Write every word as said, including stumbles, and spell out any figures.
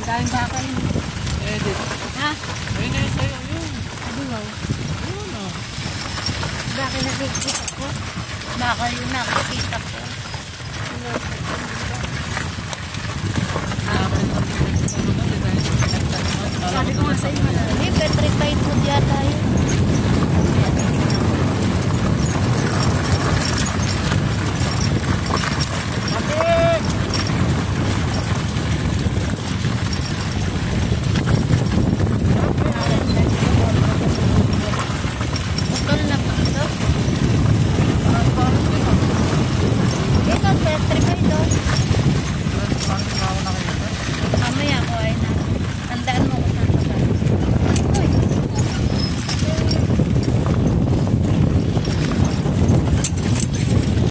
Dahil baka yun. Edit. Ha? Ayun na yun sa'yo. Ayun. Aduwaw. Ayun o. Baka nakikita ko. Baka yun nakikita ko. Sabi ko nga sa'yo, malalim. Petrified food yata yun.